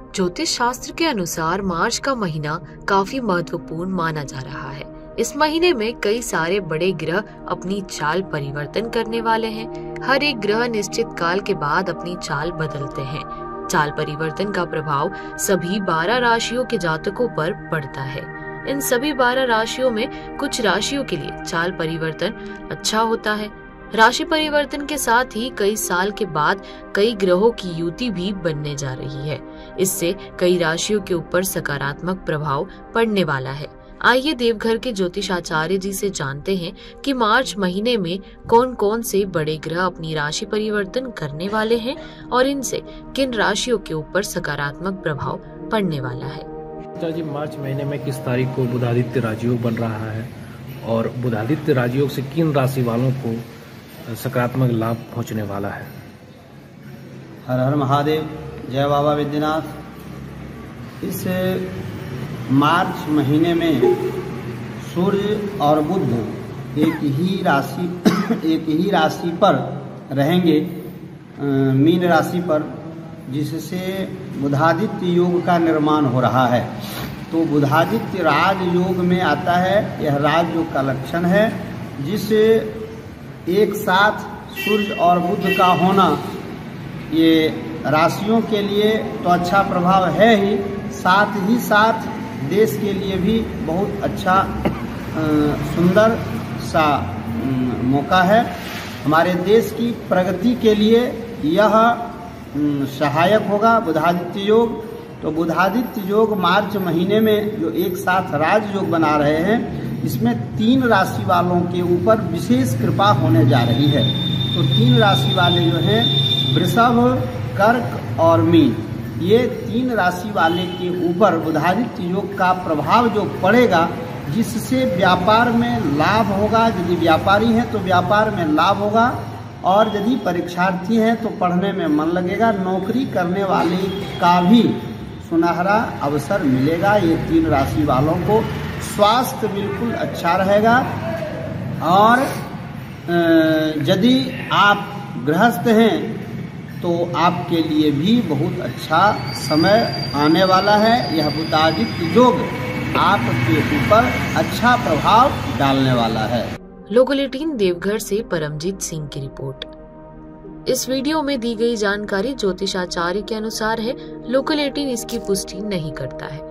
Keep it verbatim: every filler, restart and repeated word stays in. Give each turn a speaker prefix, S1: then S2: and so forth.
S1: ज्योतिष शास्त्र के अनुसार मार्च का महीना काफी महत्वपूर्ण माना जा रहा है। इस महीने में कई सारे बड़े ग्रह अपनी चाल परिवर्तन करने वाले हैं। हर एक ग्रह निश्चित काल के बाद अपनी चाल बदलते हैं। चाल परिवर्तन का प्रभाव सभी बारह राशियों के जातकों पर पड़ता है। इन सभी बारह राशियों में कुछ राशियों के लिए चाल परिवर्तन अच्छा होता है। राशि परिवर्तन के साथ ही कई साल के बाद कई ग्रहों की युति भी बनने जा रही है। इससे कई राशियों के ऊपर सकारात्मक प्रभाव पड़ने वाला है। आइए देवघर के ज्योतिषाचार्य जी से जानते हैं कि मार्च महीने में कौन कौन से बड़े ग्रह अपनी राशि परिवर्तन करने वाले हैं और इनसे किन राशियों के ऊपर सकारात्मक प्रभाव पड़ने वाला है।
S2: जी, मार्च महीने में किस तारीख को बुधादित्य राजयोग बन रहा है और बुधादित्य राजयोग से किन राशि वालों को सकारात्मक लाभ पहुंचने वाला है।
S3: हर हर महादेव, जय बाबा विद्यनाथ। इस मार्च महीने में सूर्य और बुध एक ही राशि एक ही राशि पर रहेंगे, मीन राशि पर, जिससे बुधादित्य योग का निर्माण हो रहा है। तो बुधादित्य राज योग में आता है। यह राज योग का लक्षण है, जिस एक साथ सूर्य और बुध का होना ये राशियों के लिए तो अच्छा प्रभाव है ही, साथ ही साथ देश के लिए भी बहुत अच्छा सुंदर सा मौका है। हमारे देश की प्रगति के लिए यह सहायक होगा बुधादित्य योग। तो बुधादित्य योग मार्च महीने में जो एक साथ राज योग बना रहे हैं, इसमें तीन राशि वालों के ऊपर विशेष कृपा होने जा रही है। तो तीन राशि वाले जो हैं वृषभ, कर्क और मीन, ये तीन राशि वाले के ऊपर बुधादित्य योग का प्रभाव जो पड़ेगा, जिससे व्यापार में लाभ होगा। यदि व्यापारी हैं तो व्यापार में लाभ होगा, और यदि परीक्षार्थी हैं तो पढ़ने में मन लगेगा। नौकरी करने वाले का भी सुनहरा अवसर मिलेगा। ये तीन राशि वालों को स्वास्थ्य बिल्कुल अच्छा रहेगा। और यदि आप गृहस्थ हैं तो आपके लिए भी बहुत अच्छा समय आने वाला है। यह बुधादित्य योग आपके ऊपर अच्छा प्रभाव डालने वाला है।
S1: लोकल एटीन देवघर से परमजीत सिंह की रिपोर्ट। इस वीडियो में दी गई जानकारी ज्योतिषाचार्य के अनुसार है। लोकल एटीन इसकी पुष्टि नहीं करता है।